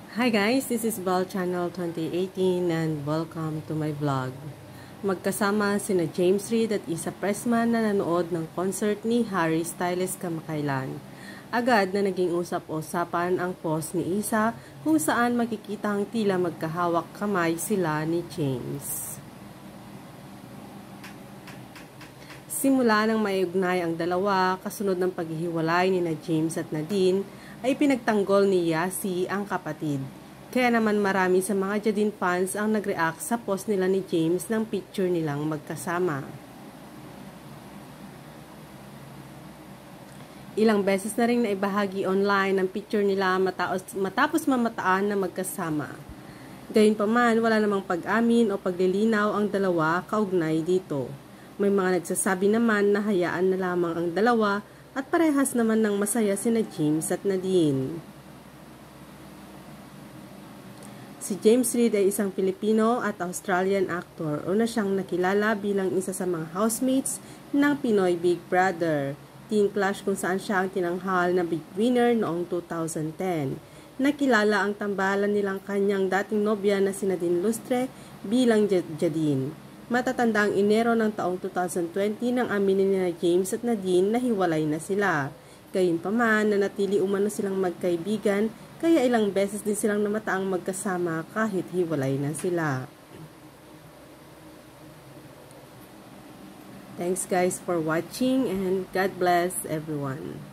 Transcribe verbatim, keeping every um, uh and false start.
Hi guys, this is Bal Channel twenty eighteen and welcome to my vlog. Magkasama sina James Reid at Isa Pressman na nanood ng concert ni Harry Styles kamakailan. Agad na naging usap-usapan ang post ni Isa kung saan makikita ang tila magkahawak kamay sila ni James. Simula nang maiugnay ang dalawa kasunod ng paghihiwalay ni na James at Nadine, ay pinagtanggol ni Yasi ang kapatid. Kaya naman marami sa mga Jadine fans ang nag-react sa post nila ni James ng picture nilang magkasama. Ilang beses na rin naibahagi online ang picture nila matapos, matapos mamataan na magkasama. Gayunpaman, wala namang pag-amin o paglilinaw ang dalawa kaugnay dito. May mga nagsasabi naman na hayaan na lamang ang dalawa at parehas naman ng masaya sina James at Nadine. Si James Reid ay isang Pilipino at Australian actor. Una siyang nakilala bilang isa sa mga housemates ng Pinoy Big Brother Teen Clash kung saan siya ang tinanghal na big winner noong two thousand ten. Nakilala ang tambalan nilang kanyang dating nobya na si Nadine Lustre bilang Jadine. Matatanda ang Enero ng taong two thousand twenty nang aminin ni James at Nadine na hiwalay na sila. Gayunpaman, nanatili umano silang magkaibigan, kaya ilang beses din silang namataang magkasama kahit hiwalay na sila. Thanks guys for watching and God bless everyone.